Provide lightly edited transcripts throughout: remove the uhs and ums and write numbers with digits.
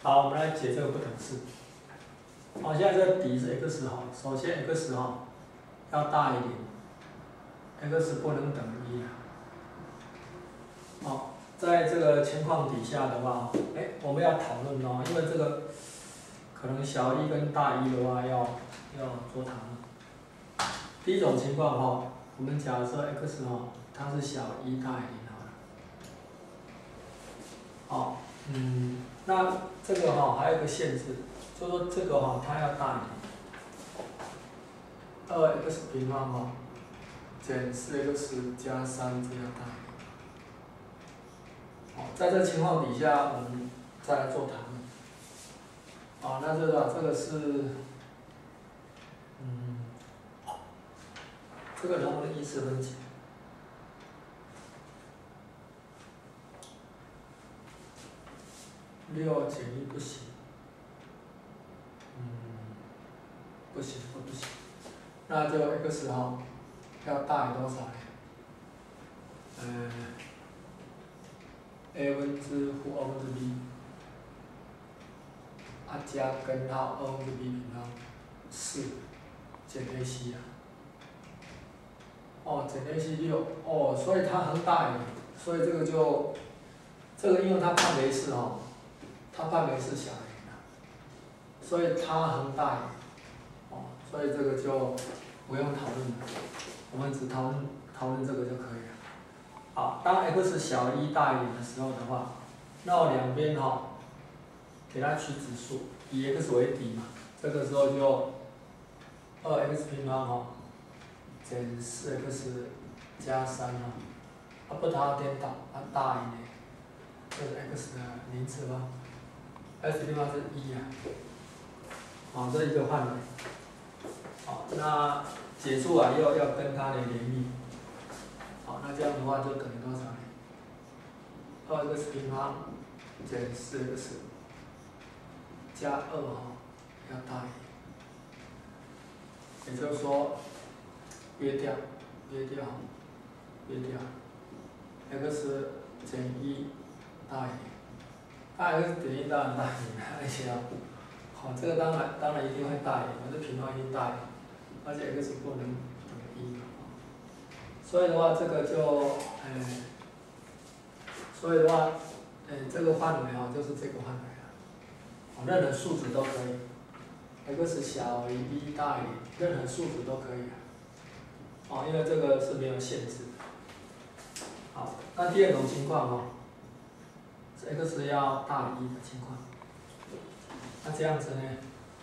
好，我们来解这个不等式。好，现在这个底是 x 哈，首先 x 哈要大于0 ，x 不能等于1。好，在这个情况底下的话，我们要讨论哦，因为这个可能小于1跟大于1的话要做讨论。第一种情况哈，我们假设 x 哈它是小于1大于0好了。好，那这个哈还有一个限制，就是说这个哈它要大于0 2x 平方哈减4x 加3这样大于0。好，在这个情况底下，我们再来做讨论。好，那这个是，这个能不能依次分解？6减1不行，不行。那就 x 哈要大于多少呢？a 分之负2分之 b， 加根号2分之 b 平方4减 ac 减 ac 6，所以它恒大于，所以这个就，因为它判别式它判别式小于0，所以它恒大于，所以这个就不用讨论了，我们只讨论这个就可以了。好，当 x 小于1大于0的时候的话，那我两边给它取指数，以 x 为底嘛，这个时候就2x 平方减4x 加3不它颠倒，它大于0，这是 x 的0次方 ，x 平方是1这是一个范围。好，那解数要跟它的联立。好，那这样的话就等于多少呢？2x 平方减4x 加2要大于0，也就是说约掉 x 减1大于0，那 x 减1当然大于0，而且这个当然一定会大于0，这平方一定大于0，而且 x 不能等于1。所以的话，这个就这个范围就是这个范围了，任何数值都可以 ，x 小于1大于0，任何数值都可以因为这个是没有限制的。好，那第二种情况是 x 要大于1的情况，那这样子呢，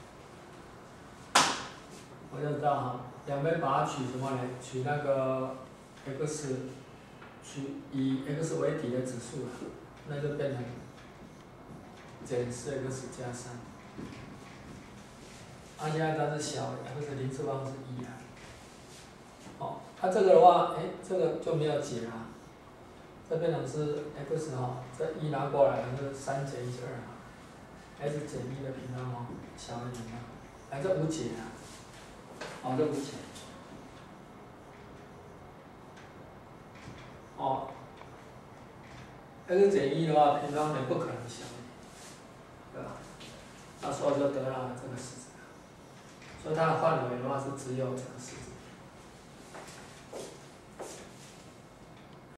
我就知道两边把它取什么呢？取那个 x。以 x 为底的指数那就变成减4x 加3。现在它是小于 x 0次方是1这个的话，这个就没有解了，这变成是 x 这1拿过来是3减1是2，x 减1的平方小于0这无解这无解。x 减1的话，平方也不可能小于0，对吧？那所以就得到了这个式子，所以它的范围的话是只有这个式子。